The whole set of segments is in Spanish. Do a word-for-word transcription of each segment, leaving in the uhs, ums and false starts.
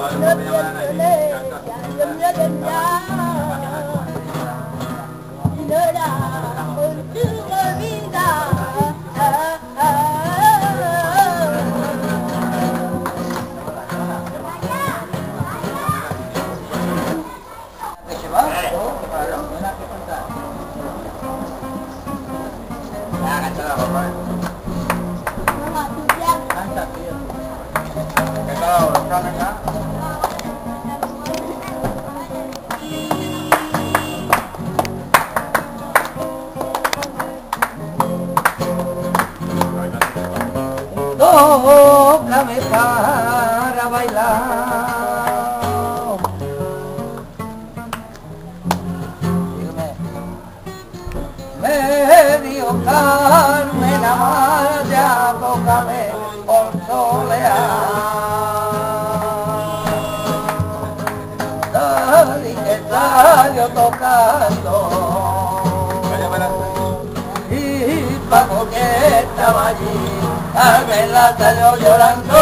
Tócame para bailar. Medio Carmen Amaya, tócame por solear. Dale que salió tocando y Paco que estaba allí Carmen la salió llorando.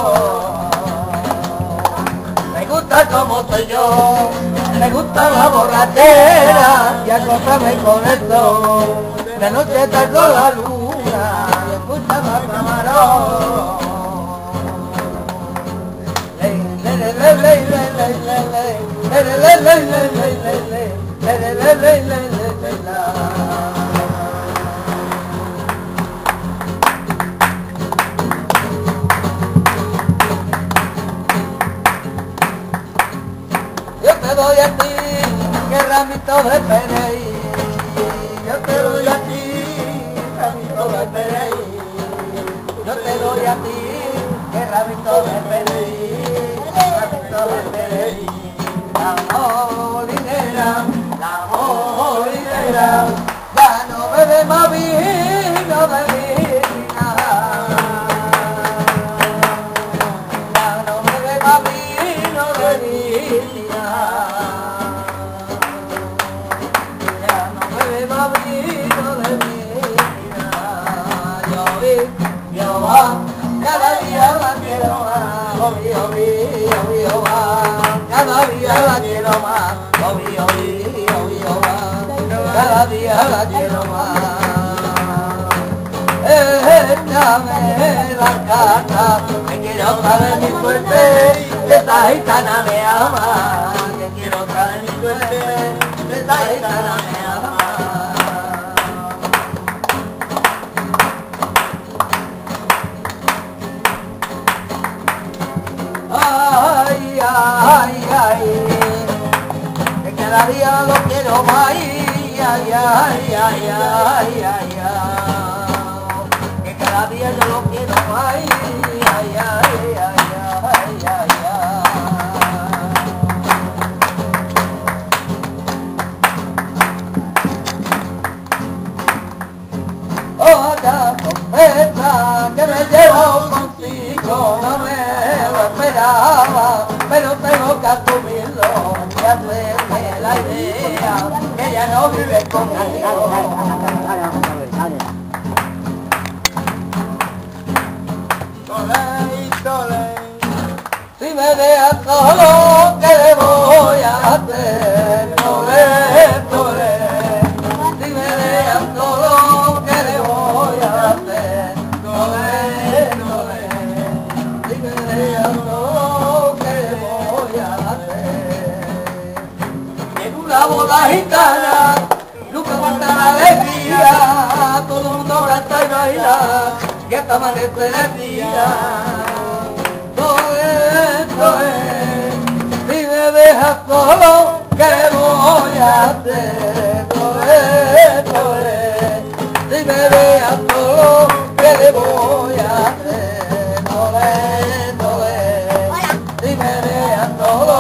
Me gusta como soy yo, me gusta la borrachera y acóstame con esto. De noche traigo la luna y escucha más camarón. Yo te doy a ti que ramito de perey, yo te doy a ti ramito de perey, yo te doy a ti que ramito de perey, ramito de perey. La molinera, la molinera, ya no bebe más vino de vina, ya no bebe más vino de vina. Cada día la quiero más, obi, obi, obi, oba. Cada día la quiero más, obi, obi, obi, oba. Cada día la quiero más. Échame la carta, que quiero traer mi suerte, que esta gitana me ama. Que quiero traer mi suerte, que esta gitana me ama. Ay, ay, ay, que cada día lo quiero más, ay, ay, ay, ay, ay, ay, que cada día yo lo quiero más, ay, ay, ay, ay, ay, ay, otra sorpresa que me llevo contigo, no me lo esperaba, pero tengo que asumirlo y hacerme la idea que ya no vive conmigo. Soleil, soleil, si me dejas solo, ¿qué le voy a hacer? Soleil, soleil, si me dejas solo, ¿qué le voy a hacer? Soleil, soleil, si me dejas solo, ¿qué le voy a hacer? En una boda gitana nunca falta la alegría, todo el mundo canta y baila, que hasta amanece el día. Soleil, soleil, si me dejas solo, ¿qué le voy a hacer? Soleil, soleil, si me dejas solo, ¿qué le voy a hacer? Soleil, soleil, si me dejas solo,